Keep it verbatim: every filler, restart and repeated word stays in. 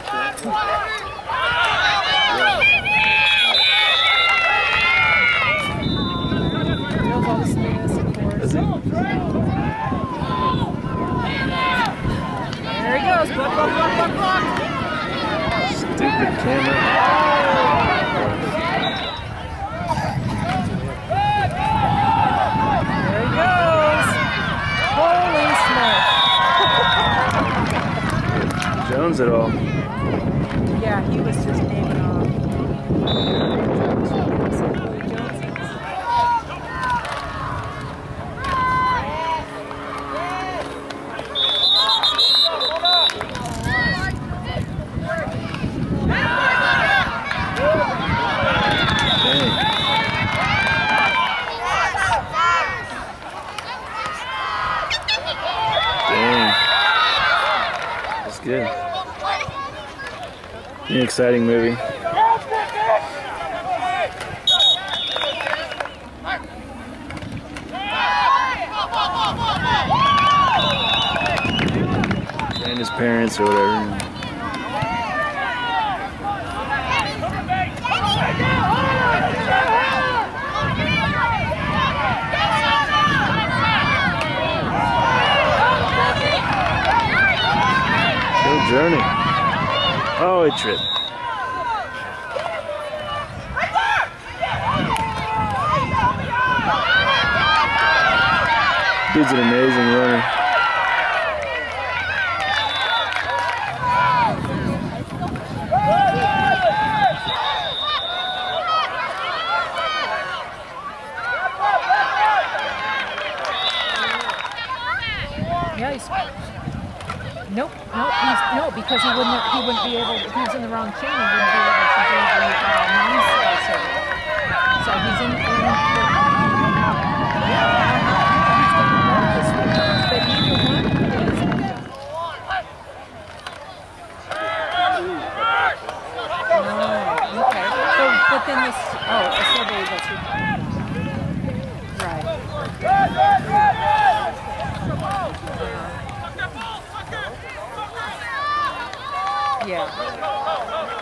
Is he? There he goes. Block, block, block, block, block. Stupid camera. There he goes. Holy smoke. Jones at all. Yeah, he was just naming off. Good. An exciting movie. And his parents or whatever. Journey. Oh, it tripped. Dude's an amazing runner. Yeah, he's... Nope, nope, he's, no, because he wouldn't, he wouldn't be able, if he was in the wrong chain, he wouldn't be able to do the uh, non-slicer. So he's in, in the, yeah, he's going to run this week, but neither one is. Oh, okay. So, but then this, oh, so they, that's what, right. Yeah.